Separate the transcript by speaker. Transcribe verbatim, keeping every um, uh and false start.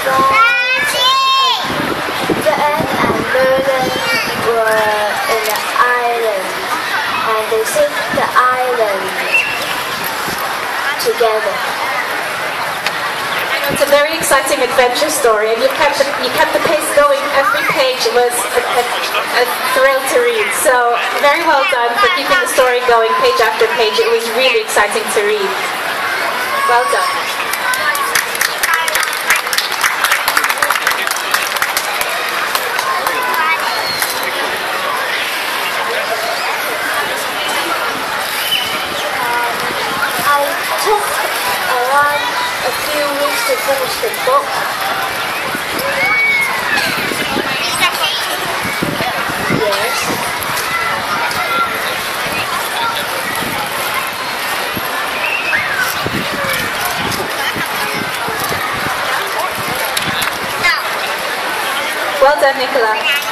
Speaker 1: Ben and Merlin were in an island, and they saved the island together.
Speaker 2: It's a very exciting adventure story, and you kept the, you kept the pace going. Every page was a, a, a thrill to read. So very well done for keeping the story going page after page. It was really exciting to read. Well done.
Speaker 1: A few weeks to finish the book. Yes.
Speaker 2: Well done, Nicola.